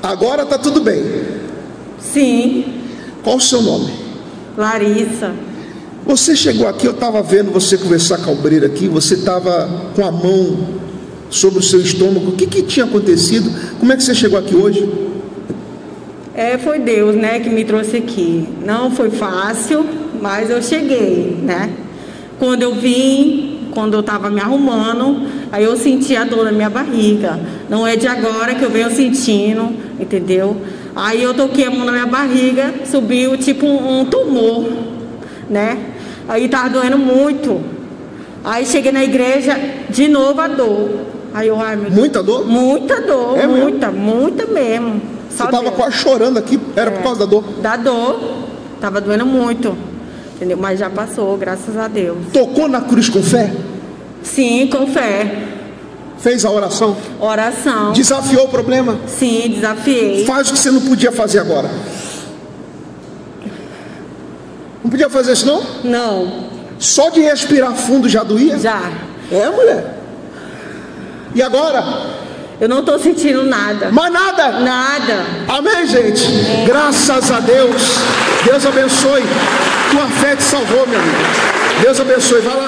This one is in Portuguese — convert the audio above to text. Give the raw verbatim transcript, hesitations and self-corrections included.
Agora tá tudo bem? Sim. Qual o seu nome? Larissa. Você chegou aqui, eu estava vendo você conversar com a obreira aqui, você estava com a mão sobre o seu estômago. O que, que tinha acontecido? Como é que você chegou aqui hoje? É, foi Deus, né, que me trouxe aqui. Não foi fácil, mas eu cheguei, né? Quando eu vim, quando eu estava me arrumando, aí eu senti a dor na minha barriga. Não é de agora que eu venho sentindo, entendeu? Aí eu toquei a mão na minha barriga, subiu tipo um, um tumor, né? Aí tava doendo muito. Aí cheguei na igreja, de novo a dor. Aí eu, ai meu Deus. Muita dor? Muita dor, é muita, mesmo? muita mesmo. Só Você tava quase chorando aqui, era é, por causa da dor? Da dor, tava doendo muito, entendeu? Mas já passou, graças a Deus. Tocou na cruz com fé? Sim, com fé. Fez a oração? Oração. Desafiou o problema? Sim, desafiei. Faz o que você não podia fazer agora. Não podia fazer isso não? Não. Só de respirar fundo já doía? Já. É, mulher? E agora? Eu não estou sentindo nada. Mas nada? Nada. Amém, gente? É. Graças a Deus. Deus abençoe. Tua fé te salvou, meu amigo. Deus abençoe. Vai lá.